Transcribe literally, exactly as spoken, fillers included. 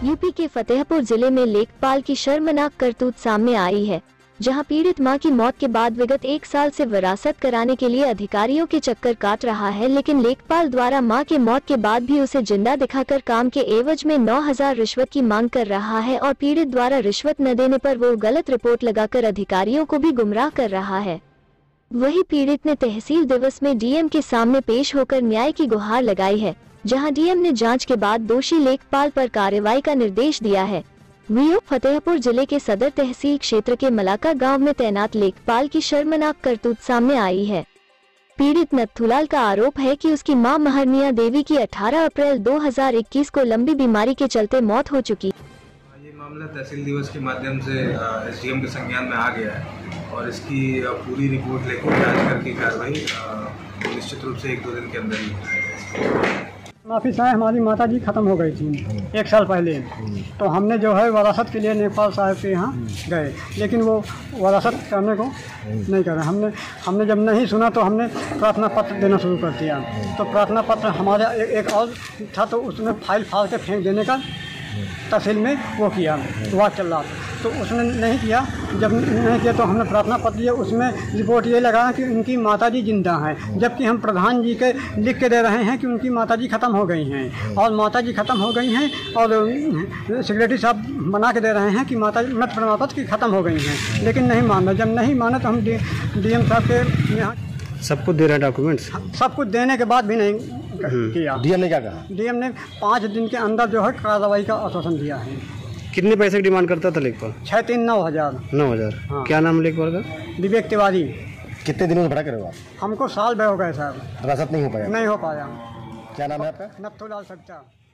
UP के फतेहपुर जिले में लेखपाल की शर्मनाक करतूत सामने आई है, जहां पीड़ित मां की मौत के बाद विगत एक साल से विरासत कराने के लिए अधिकारियों के चक्कर काट रहा है, लेकिन लेखपाल द्वारा मां के मौत के बाद भी उसे जिंदा दिखाकर काम के एवज में नौ हजार रिश्वत की मांग कर रहा है और पीड़ित द्वारा रिश्वत न देने पर वो गलत रिपोर्ट लगाकर अधिकारियों को भी गुमराह कर रहा है। वही पीड़ित ने तहसील दिवस में डीएम के सामने पेश होकर न्याय की गुहार लगाई है, जहां डीएम ने जांच के बाद दोषी लेखपाल पर कार्रवाई का निर्देश दिया है। वीओ फतेहपुर जिले के सदर तहसील क्षेत्र के मलाका गांव में तैनात लेखपाल की शर्मनाक करतूत सामने आई है। पीड़ित नथुलाल का आरोप है कि उसकी मां महरनिया देवी की अठारह अप्रैल दो हज़ार इक्कीस को लंबी बीमारी के चलते मौत हो चुकी। ये मामला तहसील दिवस के माध्यम से एसडीएम के संज्ञान में आ गया है और इसकी पूरी रिपोर्ट लेकर जांच करके कार्रवाई निश्चित रूप से एक दो दिन के अंदर ही। माफी साहब, हमारी माता जी ख़त्म हो गई थी एक साल पहले, तो हमने जो है वरासत के लिए नेपाल साहब के यहाँ गए, लेकिन वो वरासत करने को नहीं कर रहे। हमने हमने जब नहीं सुना तो हमने प्रार्थना पत्र देना शुरू कर दिया। तो प्रार्थना पत्र हमारा एक, एक और था, तो उसमें फाइल फाड़ के फेंक देने का तहसील में वो किया, दुआ चल रहा था, तो उसने नहीं किया। जब नहीं किया तो हमने प्रार्थना पत्र दिया, उसमें रिपोर्ट ये लगा कि उनकी माताजी जिंदा हैं, जबकि हम प्रधान जी के लिख के दे रहे हैं कि उनकी माताजी ख़त्म हो गई हैं और माताजी ख़त्म हो गई हैं, और सेक्रेटरी साहब बना के दे रहे हैं कि माताजी मृत प्रमाण पत्र की ख़त्म हो गई हैं, लेकिन नहीं माना। जब नहीं माना तो हम डी एम साहब के यहाँ सब कुछ दे रहे हैं डॉक्यूमेंट्स, सब कुछ देने के बाद भी नहीं किया। डीएम ने क्या कहा? डीएम ने पाँच दिन के अंदर जो है कार्रवाई का आश्वासन दिया है। कितने पैसे की डिमांड करता था लेखपाल? छः तीन नौ हज़ार नौ हज़ार हाँ। क्या नाम लेखपाल का? विवेक तिवारी। कितने दिनों से भड़ा करेगा? हमको साल भर हो गए सर, विरासत नहीं हो पाया। नहीं हो पाया। क्या नाम है आपका? नथुलाल सच्चा।